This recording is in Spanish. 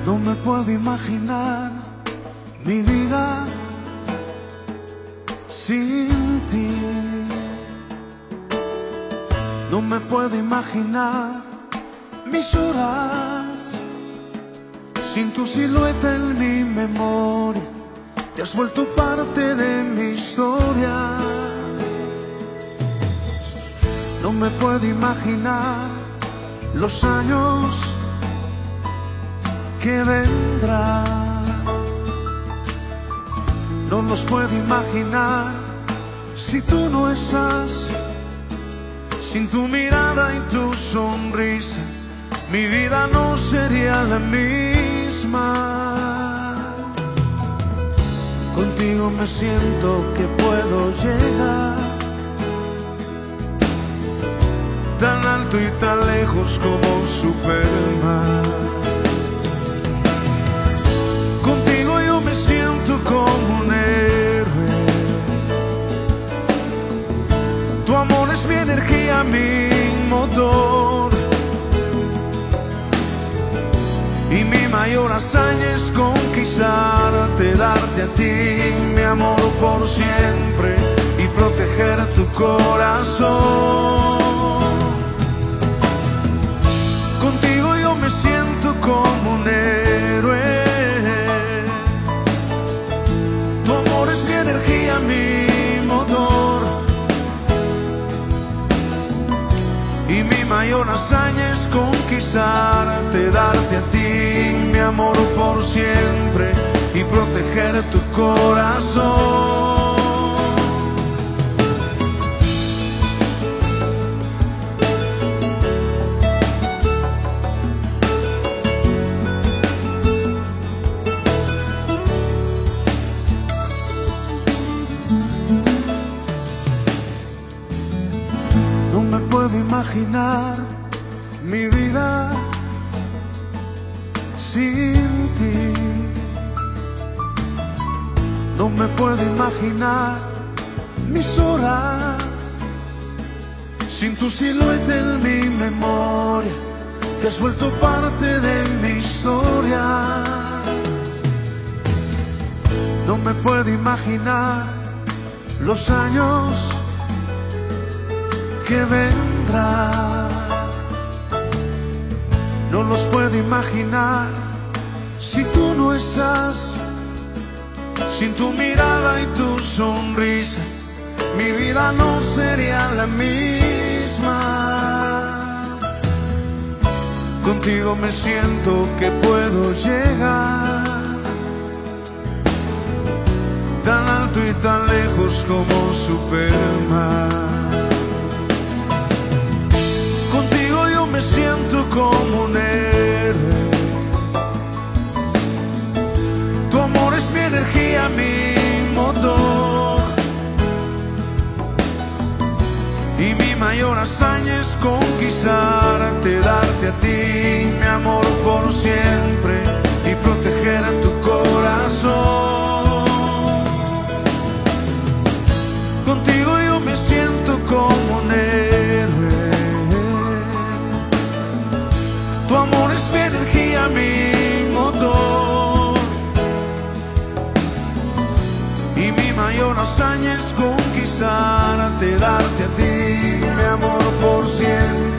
No me puedo imaginar mi vida sin ti. No me puedo imaginar mis horas sin tu silueta en mi memoria. Te has vuelto parte de mi historia. No me puedo imaginar los años que vendrán. No los puedo imaginar si tú no estás. Sin tu mirada y tu sonrisa, mi vida no sería la misma. Contigo me siento que puedo llegar tan alto y tan lejos como Superman. Contigo yo me siento como un héroe. Tu amor es mi energía, mi motor. Y mi mayor hazaña es conquistarte, darte a ti mi amor por siempre y proteger tu corazón. Contigo yo me siento como un héroe. Tu amor es mi energía, mi motor. Y mi mayor hazaña es conquistarte, darte a ti mi amor por siempre y proteger tu corazón. No me puedo imaginar mi vida sin ti. No me puedo imaginar mis horas sin tu silueta en mi memoria. Te has vuelto parte de mi historia. No me puedo imaginar los años que vendrá. No los puedo imaginar si tú no estás. Sin tu mirada y tu sonrisa, mi vida no sería la misma. Contigo me siento que puedo llegar tan alto y tan lejos como Superman. Me siento como un héroe. Tu amor es mi energía, mi motor. Y mi mayor hazaña es conquistarte, darte a ti mi amor por siempre y proteger a tu corazón. Contigo yo me siento como un héroe. Tu amor es mi energía, mi motor. Y mi mayor hazaña es conquistarte, darte a ti mi amor por siempre.